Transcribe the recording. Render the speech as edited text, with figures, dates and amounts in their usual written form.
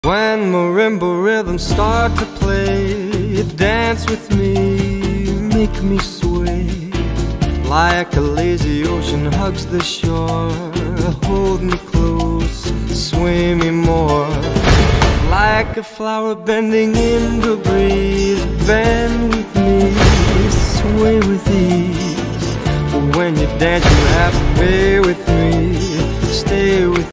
When marimba rhythms start to play, dance with me, make me sway. Like a lazy ocean hugs the shore, hold me close, sway me more. Like a flower bending in the breeze, bend with me, sway with ease. When you dance you have to be with me, stay with me.